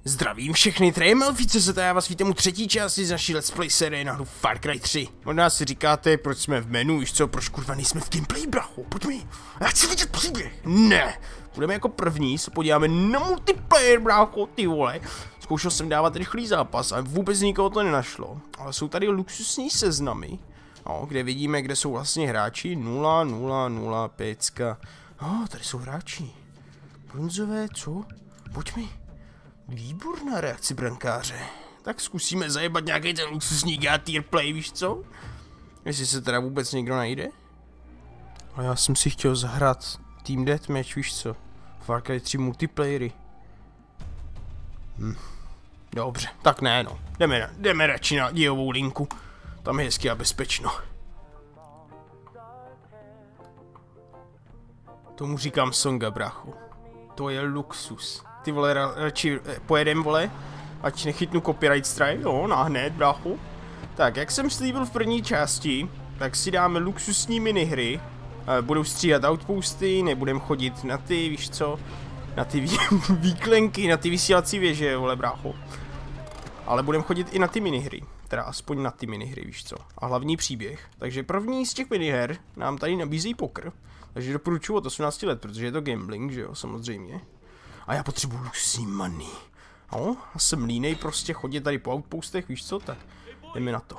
Zdravím všechny, tady je Melfi, já vás vítám u třetí části z naší Let's Play série na hru Far Cry 3. Možná si říkáte, proč jsme v menu, víš co, proč kurva nejsme v gameplay, brachu, pojď mi, já chci vidět příběh, ne. Budeme jako první, se podíváme na multiplayer, brácho, ty vole. Zkoušel jsem dávat rychlý zápas, ale vůbec nikoho to nenašlo. Ale jsou tady luxusní seznamy, no, kde vidíme, kde jsou vlastně hráči, 0, 0, 0, 5. Tady jsou hráči. Bronzové, co? Pojď mi. Výborná reakce brankáře. Tak zkusíme zajebat nějaký ten luxusní tier play, víš co? Jestli se teda vůbec někdo najde. A já jsem si chtěl zahrát Team Deathmatch, víš co? Far Cry 3 multiplayery. Dobře, tak ne no. Jdeme radši na dějovou linku. Tam je hezky a bezpečno. Tomu říkám songa, brachu. To je luxus. Ty vole, radši pojedem, vole, ať nechytnu copyright strike, jo, nahned, bráchu. Tak, jak jsem slíbil v první části, tak si dáme luxusní minihry. Budou stříhat outposty, nebudem chodit na ty, víš co, na ty výklenky, na ty vysílací věže, vole, brácho. Ale budem chodit i na ty minihry, teda aspoň na ty minihry, víš co. A hlavní příběh. Takže první z těch miniher nám tady nabízí poker. Takže doporučuji od 18 let, protože je to gambling, že jo, samozřejmě. A já potřebuji luxusní money. No, a jsem línej prostě chodit tady po outpostech, víš co, tak jdeme na to.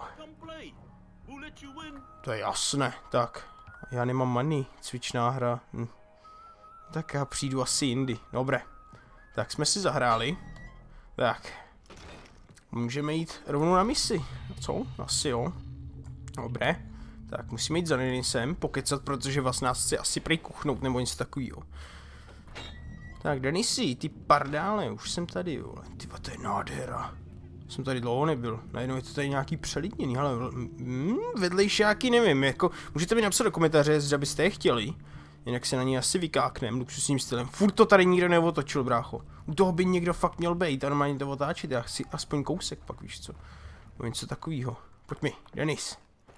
To je jasné, tak. Já nemám money, cvičná hra. Tak já přijdu asi jindy, dobré. Tak jsme si zahráli. Tak. Můžeme jít rovnou na misi. Co? Asi jo. Dobré. Tak musíme jít za Denisem, pokecat, protože vás nás chce asi prej kuchnout nebo něco takového. Tak Denisi, ty pardále, už jsem tady, vole. Tyva, to je nádhera. Jsem tady dlouho nebyl, najednou je to tady nějaký přelidněný, ale vedlejšáky nevím, jako, můžete mi napsat do komentáře, zda byste je chtěli. Jinak se na něj asi vykáknem luxusním stylem. Furt to tady nikdo neotočil, brácho. U toho by někdo fakt měl být a normálně to otáčet, já chci aspoň kousek pak, víš co. No něco takovýho. Pojď mi, Denis.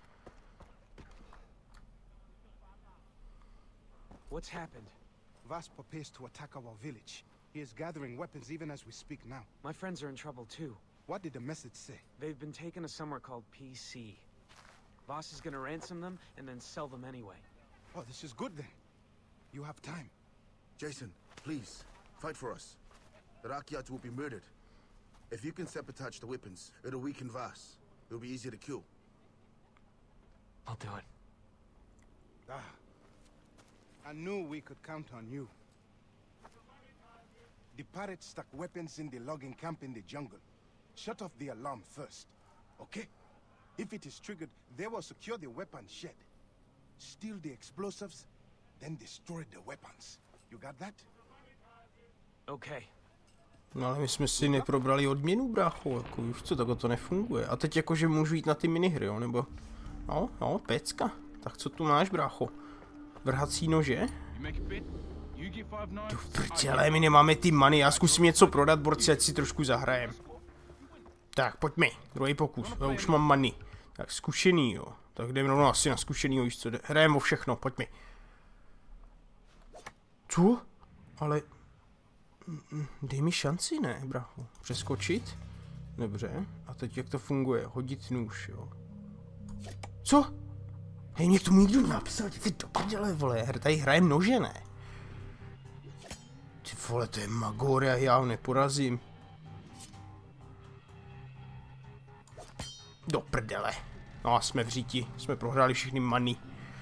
What's happened? Vaas prepares to attack our village. He is gathering weapons even as we speak now. My friends are in trouble too. What did the message say? They've been taken to somewhere called PC. Vaas is gonna ransom them and then sell them anyway. Oh, this is good then. You have time. Jason, please, fight for us. The Rakyat will be murdered. If you can sabotage the weapons, it'll weaken Vaas. It'll be easier to kill. I'll do it. I knew we could count on you. The pirates stuck weapons in the logging camp in the jungle. Shut off the alarm first, okay? If it is triggered, they will secure the weapon shed. Steal the explosives, then destroy the weapons. You got that? Okay. No ale my jsme si neprobrali odměnu, brácho, jako už co, tak to nefunguje. A teď jakože můžu jít na ty minihry, jo, nebo... No, pecka. Tak co tu máš, brácho? Vrhací nože? Tu prděle, my nemáme ty money, já zkusím něco prodat, borci, ať si trošku zahrajem. Tak, pojď mi, druhý pokus, já už mám money. Tak, zkušený, jo. Tak jdeme rovnou asi na zkušený, víš co, hrajeme o všechno, pojď mi. Co? Ale... Dej mi šanci, ne, brachu. Přeskočit? Dobře, a teď jak to funguje? Hodit nůž, jo. Co? Hej, mě k tomu nikdo napsal, ty to prdele, vole, tady hrajem nože, ne? Ty vole, to je magor, já ho neporazím. Do prdele. No a jsme v říti, jsme prohráli všechny money.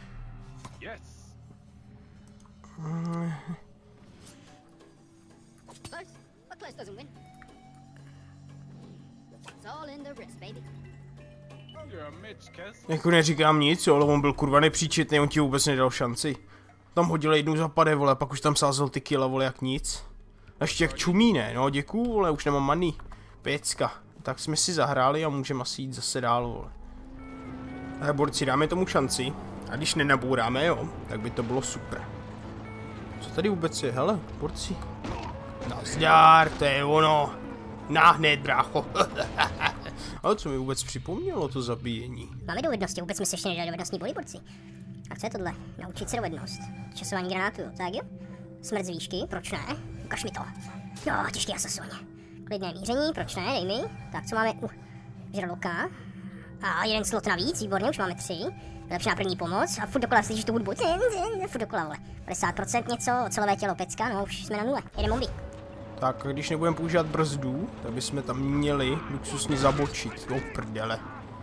Jako neříkám nic, jo, ale on byl kurva nepříčetný, on ti vůbec nedal šanci. Tam hodil jednou zapade, vole, pak už tam sázel ty kila, vole, jak nic. Ještě jak čumí, ne? No, děkuju, vole, už nemám money. Pěcka. Tak jsme si zahráli a můžeme asi jít zase dál, vole. Ale borci, dáme tomu šanci. A když nenabouráme, jo, tak by to bylo super. Co tady vůbec je? Hele, borci. Nazdar, to je ono. Nahned, brácho. Ale co mi vůbec připomnělo to zabíjení? Máme dovednosti, vůbec jsme se ještě nedali dovednostní boji, borci. A co je tohle? Naučit se dovednost. Časování granátu, tak jo? Smrt z výšky, proč ne? Ukaž mi to. Jo, těžký asasoň. Klidné míření, proč ne, dej mi. Tak, co máme? Žraloka. A jeden slot navíc, výborně, už máme 3. Lepší první pomoc a furt dokola slyšíš tu hudbu. Furt dokola, vole. 50% něco, ocelové tělo pecka, no už jsme na 0. Jeden bomby. Tak, když nebudeme používat brzdu, tak bychom tam měli luxusně zabočit. Jo, prdele.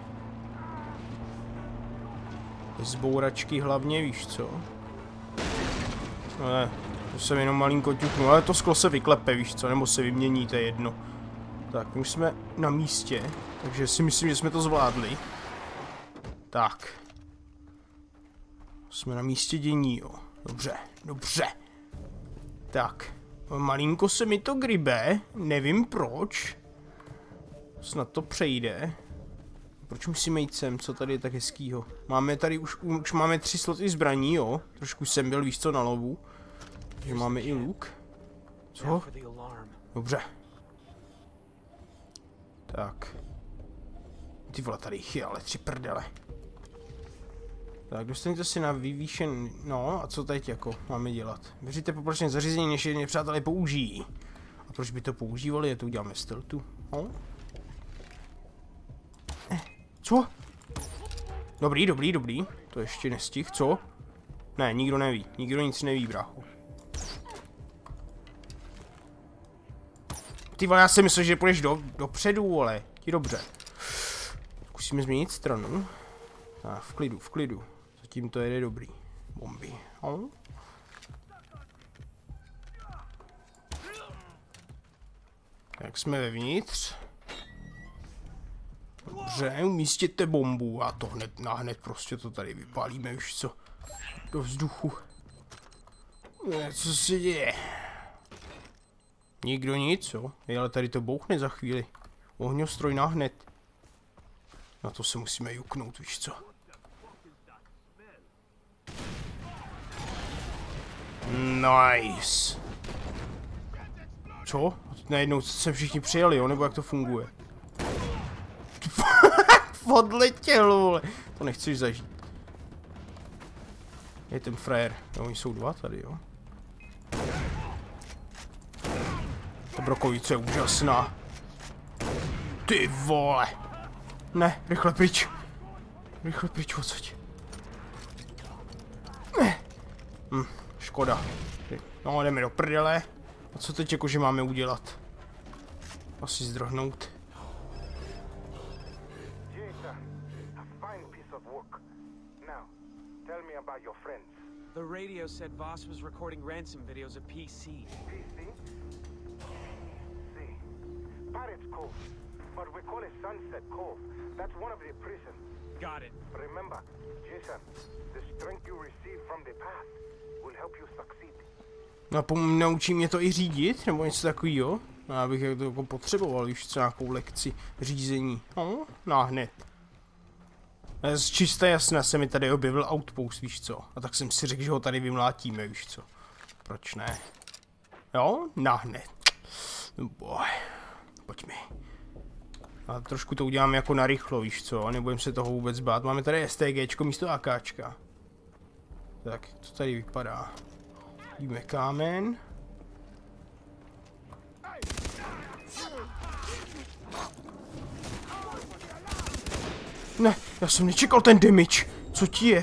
Zbouračky hlavně, víš co? Ne, to jsem jenom malinko ťuknu, ale to sklo se vyklepe, víš co, nebo se vymění, to je jedno. Tak, my jsme na místě, takže si myslím, že jsme to zvládli. Tak. Jsme na místě dění, jo. Dobře, dobře. Tak. Malinko se mi to grybe, nevím proč. Snad to přejde. Proč musíme jít sem, co tady je tak hezkýho? Máme tady už máme 3 sloty zbraní, jo. Trošku jsem byl, víš co, na lovu. Takže máme i luk. Co? Dobře. Tak. Ty vole, tady jich je, ale 3 prdele. Tak, dostaňte si na vyvýšen... No, a co teď jako máme dělat? Vyřiďte poplačné zařízení, než je nepřátelé použijí. A proč by to používali? Je to uděláme stealthu. No. Co? Dobrý, dobrý, dobrý. To ještě nestih, co? Ne, nikdo neví. Nikdo nic neví, brácho. Ty vole, já si myslím, že půjdeš dopředu, ale ti dobře. Zkusíme změnit stranu. Tak, v klidu, v klidu. Zatím to jede dobrý. Bomby. No. Tak jsme vevnitř. Dobře, umístěte bombu a to hned prostě to tady vypálíme už co. Do vzduchu. Co se děje? Nikdo nic, jo? Ale tady to bouchne za chvíli. Ohňostroj nahned. Na to se musíme juknout, víš co? Nice. Co? Najednou se všichni přijeli, jo? Nebo jak to funguje? Odletěl, vole. To nechceš zažít. Je ten frajer. Jo, oni jsou 2 tady, jo? Ta brokovice je úžasná. Ty vole. Ne, rychle pryč. Rychle pryč odsaď. Ne. Škoda. No, jdeme do prdele. A co teď jakože máme udělat? Asi zdrohnout. The radio said Voss was recording ransom videos of PC. PC? See. Pirates Cove. But we call it Sunset Cove. That's one of the prisons. Got it. Remember, Jason, the strength you receive from the past will help you succeed. No, naučí mě to i řídit, nebo něco takového? Já bych to jako potřeboval, už co nějakou lekci řízení. No, hned. Z čisté jasné se mi tady objevil outpost, víš co? A tak jsem si řekl, že ho tady vymlátíme, víš co? Proč ne? Jo? Hned. Boj. Pojď mi. A trošku to uděláme jako narychlo, víš co? A nebudem se toho vůbec bát. Máme tady STGčko místo AKčka. Tak, to tady vypadá. Vidíme kámen. Ne, já jsem nečekal ten damage. Co ti je?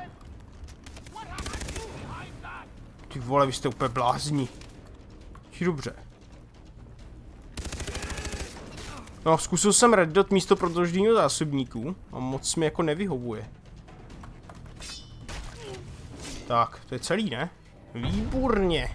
Ty vole, vy jste úplně blázní. Dobře. No, zkusil jsem red dot místo prodloužního zásobníku a moc mi jako nevyhovuje. Tak, to je celý, ne? Výborně.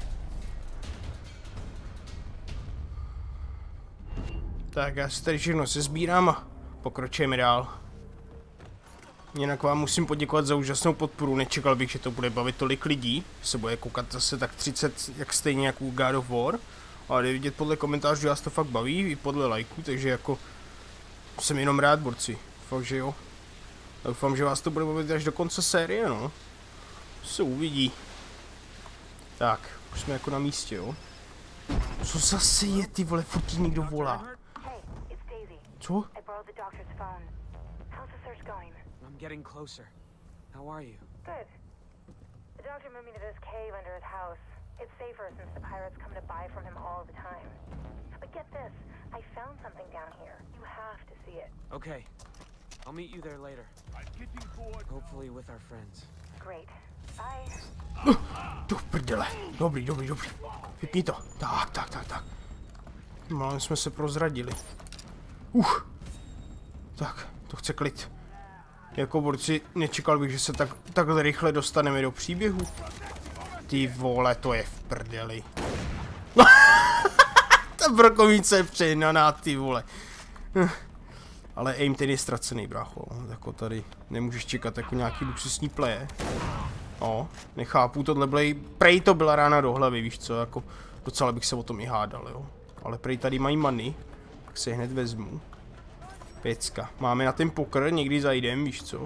Tak, já si tady všechno sezbírám a pokročujeme dál. Jinak vám musím poděkovat za úžasnou podporu, nečekal bych, že to bude bavit tolik lidí, se bude koukat zase tak 30, jak stejně jako God of War, ale jde vidět podle komentářů, že vás to fakt baví, i podle lajků, takže jako jsem jenom rád, borci, fakt, že jo. Doufám, že vás to bude bavit až do konce série, no. Se uvidí. Tak, už jsme jako na místě, jo. Co zase je, ty vole, furt ti někdo volá. Co? I'm getting closer. How are you? Good. The doctor moved me to this cave under his house. It's safer since the pirates come to buy from him all the time. But get this, I found something down here. You have to see it. Okay. I'll meet you there later. Hopefully with our friends. Great. Bye. Do prdele. Dobrý. Vypni to. Tak. Málem jsme se prozradili. Tak, to chce klid. Jako borci, nečekal bych, že se takhle rychle dostaneme do příběhu. Ty vole, to je v prdeli. Ta brokovnice je přehnaná, ty vole. Ale aim ten je ztracený, brácho. Jako tady nemůžeš čekat jako nějaký luxusní pleje. Nechápu, tohle blej, prej to byla rána do hlavy, víš co, jako docela bych se o tom i hádal, jo. Ale prej tady mají money, tak si hned vezmu. Pecka. Máme na ten poker, někdy zajdem, víš co.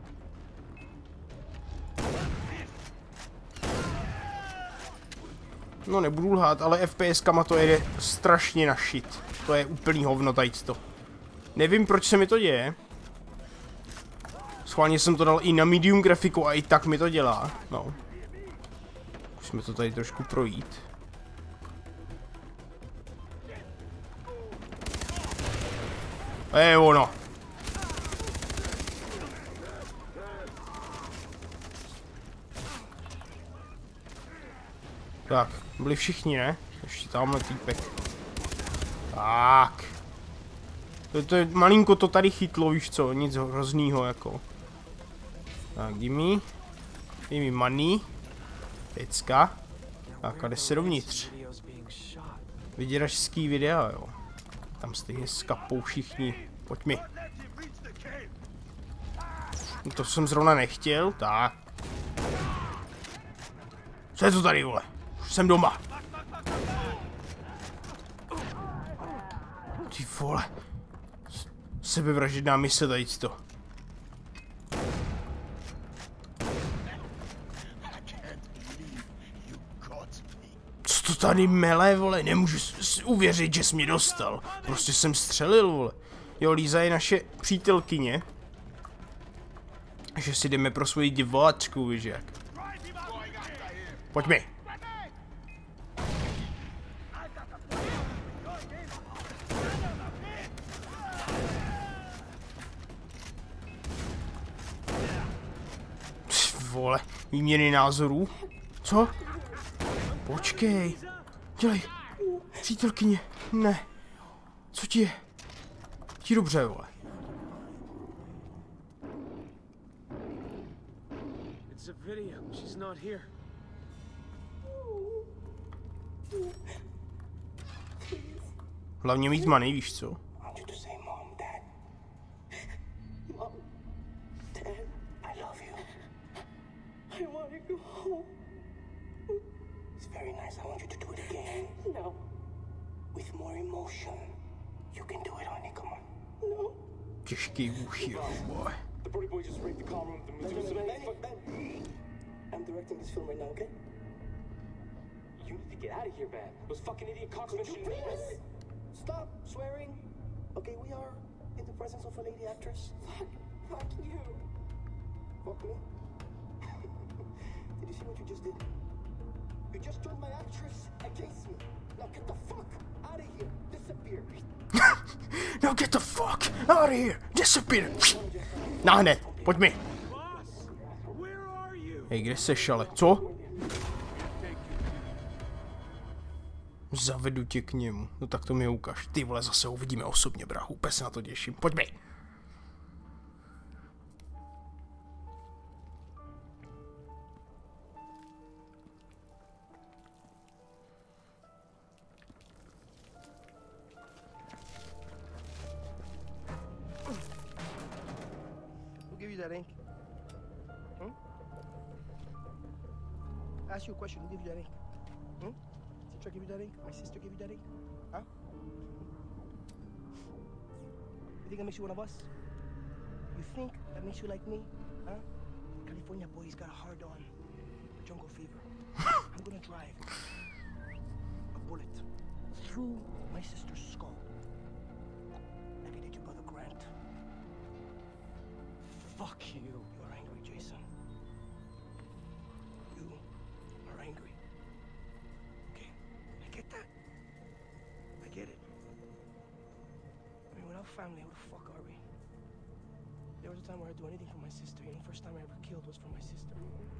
No nebudu lhát, ale FPS-kama to jede strašně na shit. To je úplný hovno tadyto. Nevím, proč se mi to děje. Schválně jsem to dal i na medium grafiku a i tak mi to dělá. No. Musíme to tady trošku projít. Ono. Tak, byli všichni, ne? Ještě tamhle týpek. Tak. To je malinko to tady chytlo, víš co, nic hroznýho jako. Tak, give me money. Pecka. Tak, a jde se dovnitř. Vyděračský videa, jo. Tam stejně skapou všichni. Pojď mi. To jsem zrovna nechtěl, tak. Co je to tady, vole? Už jsem doma. Ty vole. Sebevražedná mise tady to. Co to tady mele, vole? Nemůžu uvěřit, že jsi mě dostal. Prostě jsem střelil, vole. Jo, Líza je naše přítelkyně. Že si jdeme pro svoji diváčku, víš jak. Pojď mi. Vole, výměny názorů? Co? Počkej. Dělej. Přítelkyně. Ne. Co ti je? Ti dobře, vole. It's a video. She's not here. Hlavně mít money, víš co? Těžký úchy, boy. I'm directing this film right now, okay? You need to get out of here, man. Those fucking idiot cops mentioned me. Stop swearing. Okay, we are in the presence of a lady actress. Fuck you. Fuck me. Did you see what you just did? You just turned my actress against me. Now get the fuck out of here. Disappear. Now get the fuck out of here. Disappear. Na hned, pojď mi. Hej, kde seš ale? Co? Zavedu tě k němu. No tak to mi ukaž. Ty vole, zase uvidíme osobně, brachu. Úplně se na to těším. Pojď mi. Who gave you that ink? I asked you a question. Who gave you that ink? Teacher gave you that ink? My sister gave you that ink? Huh? You think that makes you one of us? You think that makes you like me? Huh? California boy's got a hard on. Jungle fever. I'm gonna drive a bullet through my sister's skull. Like I did your brother Grant. Fuck you. You are angry, Jason. You are angry. Okay, I get that. I get it. family. Who the fuck are we? There was a time where I'd do anything for my sister. You know, first time I ever killed was for my sister.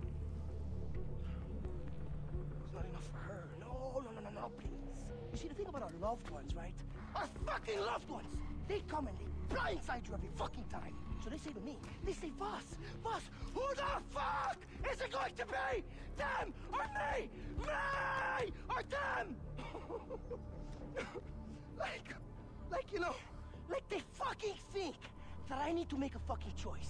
It was not enough for her. No, please. You see, the thing about our loved ones, right? Our fucking loved ones! They come and they blindside you every fucking time. So they say to me, they say, Boss, who the fuck is it going to be? Them or me? Me or them? like, you know, like they fucking think that I need to make a fucking choice.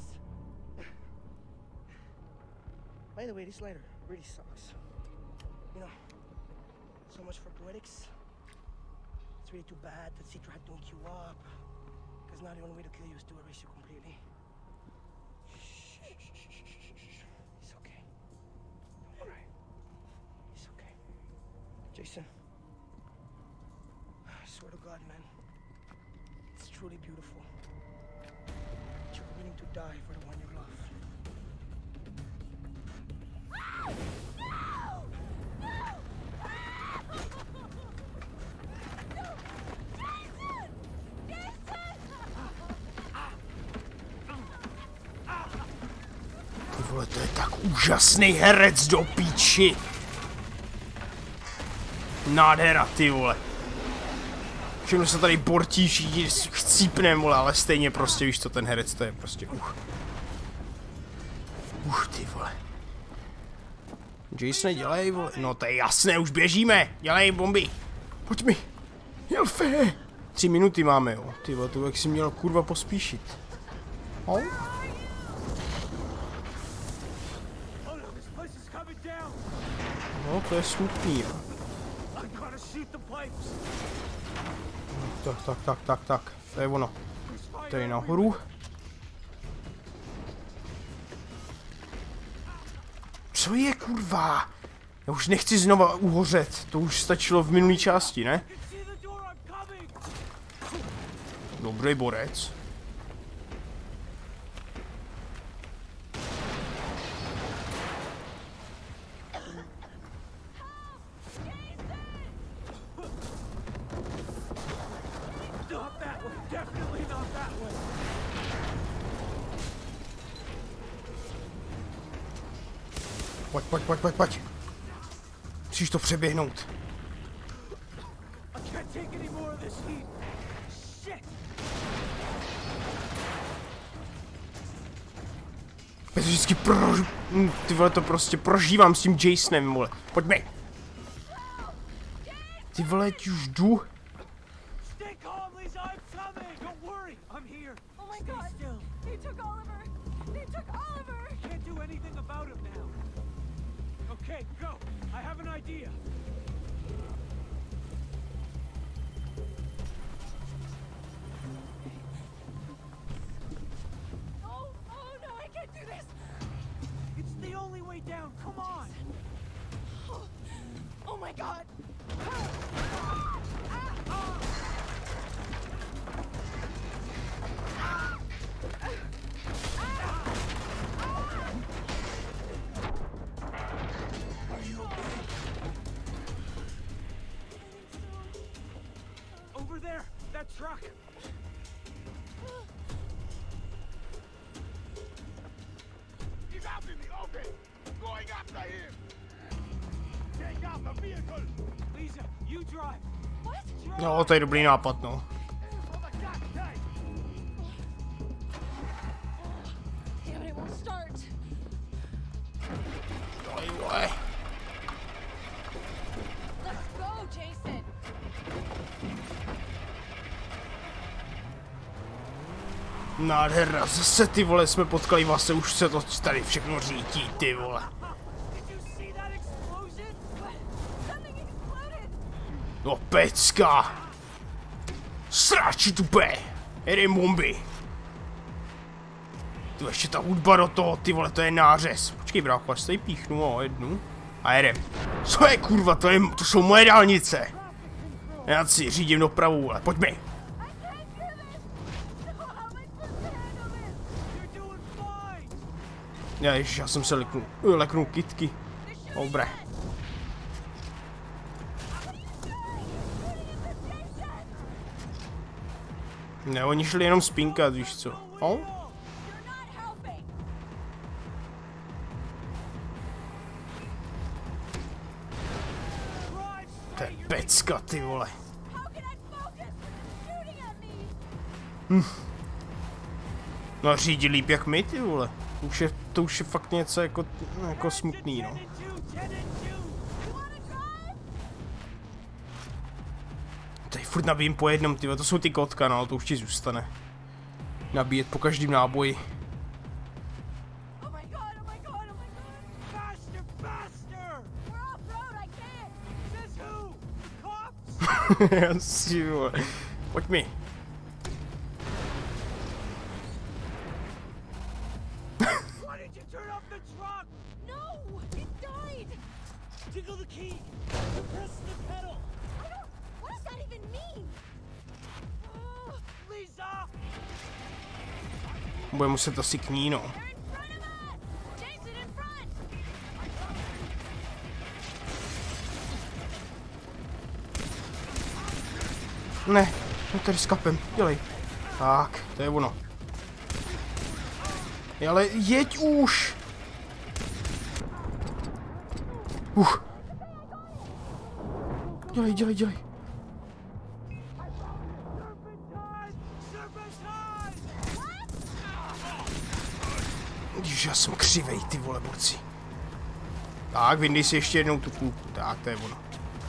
By the way, this lighter really sucks. You know, so much for poetics. It's really too bad that Citra had to wake you up. Because now the only way to kill you is to erase you completely. Shh. It's okay. Don't cry. It's okay. Jason. I swear to God, man. It's truly beautiful. You're willing to die for the one you love. Ty vole, to je tak úžasný herec do píči. Nádhera, ty vole. Všechno se tady bortí, všichni chcípnem, vole, ale stejně prostě, víš co, ten herec, to je prostě ty vole. Jason, dělej, vole. No to je jasné, už běžíme. Dělej bomby. Pojď mi. Jelfe. 3 minuty máme, jo. Ty vole, to jak si měl kurva pospíšit. Oh? No, to je smutný, jo. Tak. To je ono. Tady nahoru. Co je, kurva? Já už nechci znova uhořet. To už stačilo v minulý části, ne? Dobrý borec. Pojď. Musíš to přeběhnout. Já to vždycky ty vole, to prostě prožívám s tím Jasonem, vole. Pojďme. Ty vole, už jdu. Okay, go. I have an idea. No, I can't do this. It's the only way down. Come on. Oh my God. Over there, that truck. He's after me. Okay, going after him. Take out the vehicle. Lisa, you drive. What? No, to je dobrý nápad, no. Damn it, it won't start. Let's go, Jason. Nádhera, zase ty vole jsme potkali vlastně, už se to tady všechno řítí, ty vole. No pecka! Sráči tupé! Jedej bomby! Tu ještě ta hudba do toho, ty vole, to je nářez. Počkej brácho, až tady píchnu o jednu. A jedem. Co je kurva, to jsou moje dálnice. Já si řídím dopravu, ale pojďme. Já jsem se leknul kytky. Dobré. Ne, oni šli jenom spinkat, víš co? No? You're not helping. To je pecka, ty vole. How can I focus when you're shooting at me? No a řídí líp jak my, ty vole. To už je fakt něco jako smutný, no. You wanna drive? Tady furt nabijím po jednom, ty vole, to jsou ty kotka, no, to už ti zůstane. Nabíjet po každém náboji. Oh my god, oh my god, oh my god. Faster, faster! We're off road, I can't. Says who? The cops? Asi, vole. Pojď mi. Why did you turn off the truck? No, it died. Jiggle the key. Press the pedal. I don't. What does that even mean? Oh, Lisa! Bude muset asi k ní, no. they're in front of us. Jason, in front. Ne, no tady s kapem, dělej. Tak, to je ono. Ale jeď už! Dělej, dělej, dělej. Když já jsem křivej, ty vole, borci. Tak, vyndej si ještě jednou tu kulku. Tak, to je ono.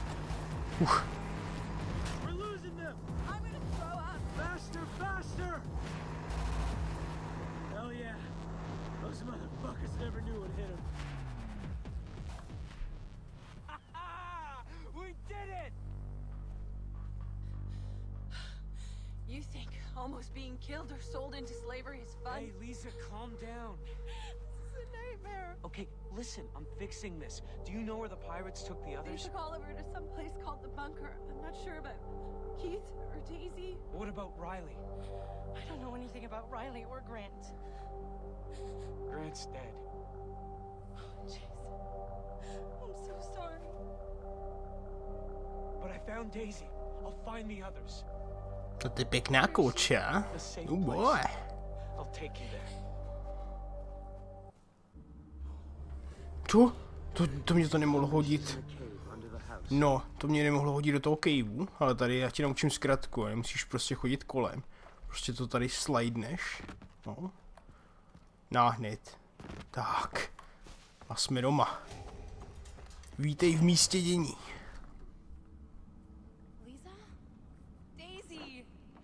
We're losing them! I'm gonna throw up. Faster, faster! Hell yeah. Those motherfuckers never knew what hit them. We did it! You think almost being killed or sold into slavery is fun? Hey, Lisa, calm down. This is a nightmare. Okay, listen, I'm fixing this. Do you know where the pirates took the They others? took Oliver to some place called the Bunker. I'm not sure about Keith or Daisy. What about Riley? I don't know anything about Riley or Grant. Grant's dead. Jason, I'm so sorry. But I found Daisy. I'll find the others. To je pěkná koča. The safe Oh boy. place. I'll take you there. Co? To mě to nemohlo hodit. No, to mě nemohlo hodit do toho caveu, ale tady já ti naučím zkratku, nemusíš prostě chodit kolem. Prostě to tady slidneš. No. Náhned. Tak. A jsme doma. Vítej v místě dění. Lisa? Daisy!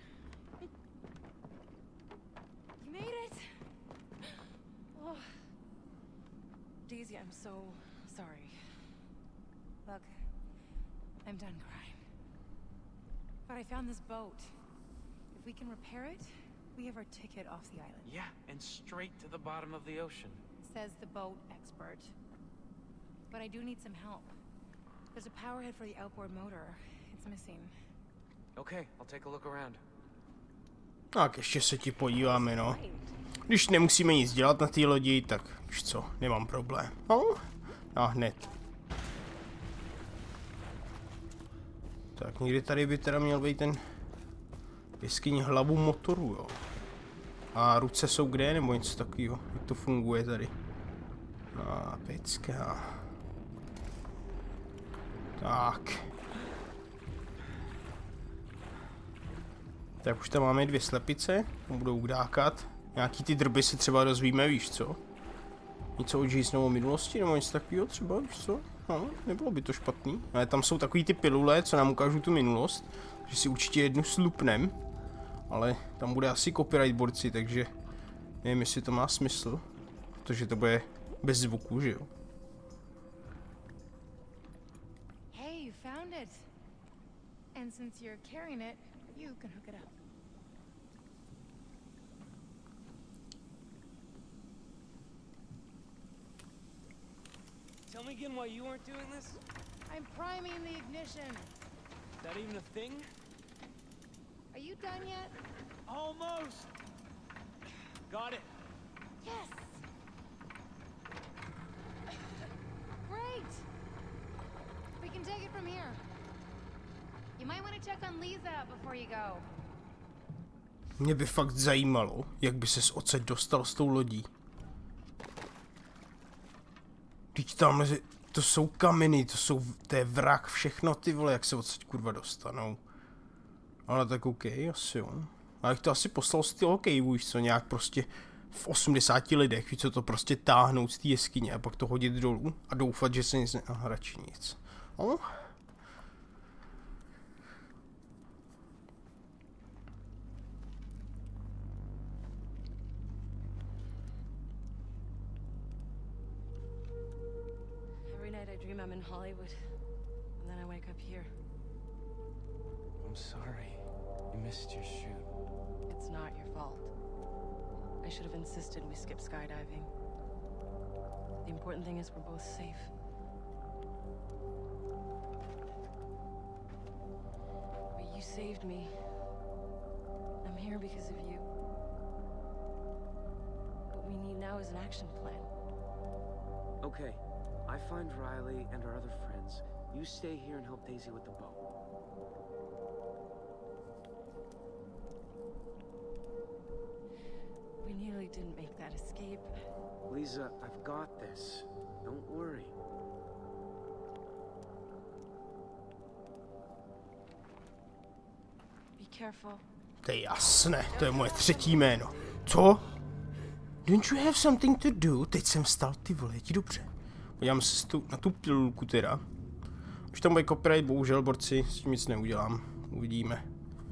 You made it! Oh. Daisy, I'm so sorry. Look, I'm done crying. But I found this boat. If we can repair it, we have our ticket off the island. Yeah, and straight to the bottom of the ocean. Says the boat expert. But I do need some help. There's a power head for the outboard motor. It's missing. Okay, I'll take a look around. Tak ještě se ti podíváme, no. Když nemusíme nic dělat na té lodi, tak už co, nemám problém. No, a hned. Tak někdy tady by teda měl být ten jeskyní hlavu motoru, jo. A ruce jsou kde, nebo něco takového, jak to funguje tady. A pecka. Tak. Tak už tam máme 2 slepice, budou udákat. Nějaký ty drby si třeba dozvíme, víš co? Něco o Jasonovo minulosti, nebo něco takového třeba, víš co? No, nebylo by to špatný. Ale tam jsou takový ty pilule, co nám ukážou tu minulost. Že si určitě jednu slupnem. Ale tam bude asi copyright borci, takže nevím, jestli to má smysl. Protože to bude bez zvuku, že jo? Hey, you found it. And since you're carrying it, you can hook it up. Tell me again why you aren't doing this? I'm priming the ignition. Is that even a thing? Are you done yet? Almost! Got it. Yes! Great! We can take it from here. You might want to check on Lisa before you go. Mě by fakt zajímalo, jak by ses odsaď dostal s tou lodí. Teď tam, to jsou kameny, to je vrak, všechno ty vole, jak se odsaď kurva dostanou. Ale tak OK, asi jo. A jak to asi poslal z toho caveu, víš co, nějak prostě v 80 lidech, víš co, to prostě táhnout z té jeskyně a pak to hodit dolů a doufat, že se nic radši nic. No. Every night I dream I'm in Hollywood, and then I wake up here. I'm sorry. You missed your shoot. It's not your fault. I should have insisted we skip skydiving. The important thing is we're both safe. But you saved me. I'm here because of you. What we need now is an action plan. Okay. I find Riley and our other friends. You stay here and help Daisy with the boat. We nearly didn't make that escape. Lisa, I've got this. Don't worry. Be careful. To je jasné, to je moje třetí jméno. Co? Don't you have something to do? Teď jsem vstal, ty vole, je ti dobře. Podívám se na tu pilulku teda. Už tam bude copyright, bohužel, borci, s tím nic neudělám. Uvidíme.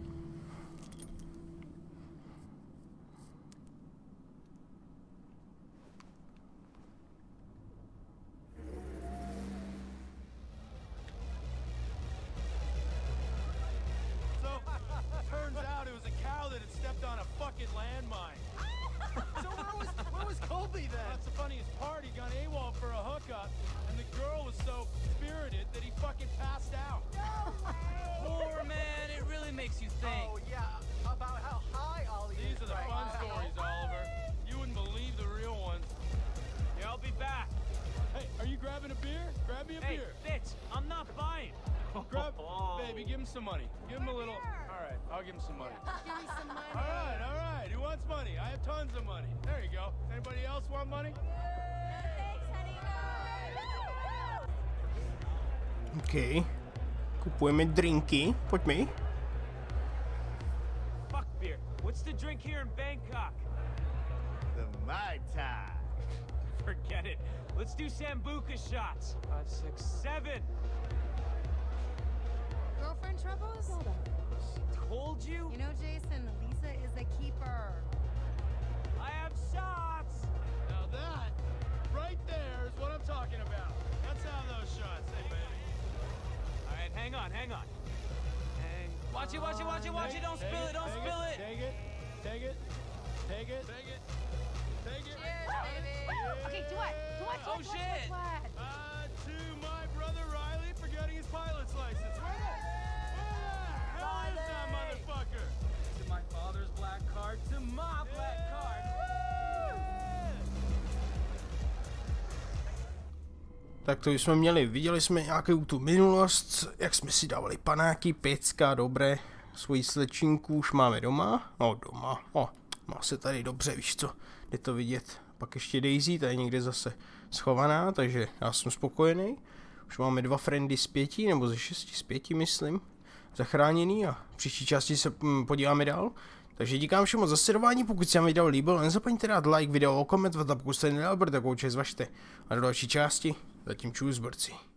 Some money. Give him a little. All right, I'll give him some money. Give me some money. All right. Who wants money? I have tons of money. There you go. Anybody else want money? OK. Kupujeme drinky. Pojďme. Fuck beer. What's the drink here in Bangkok? The Mai Tai. Forget it. Let's do Sambuca shots. 5, 6, 7. Girlfriend troubles? Told you? You know, Jason, Lisa is a keeper. I have shots. Now that, right there, is what I'm talking about. Let's have those shots, hey, baby. All right, hang on. Watch it. Don't spill it. Take it. Cheers, baby. Okay, to what? Oh, shit. To my brother Riley for getting his pilot's license. Where the hell is that motherfucker? To my father's black card. To my black card. Tak to jsme měli. Viděli jsme nějakou tu minulost, jak jsme si dávali panáky, pecka, dobré. Svoji slečinku už máme doma. No, doma. Má se tady dobře, víš co. Jde to vidět. Pak ještě Daisy, ta je někde zase schovaná, takže já jsem spokojený. Už máme 2 friendy z 5, nebo ze 6, z 5 myslím, zachráněný a v příští části se podíváme dál. Takže díkám všem moc za sledování, pokud se vám video líbilo, nezapomeňte dát like, video, komentovat a pokud jste nedal, tak určitě zvažte. A do další části, zatím čus, borci.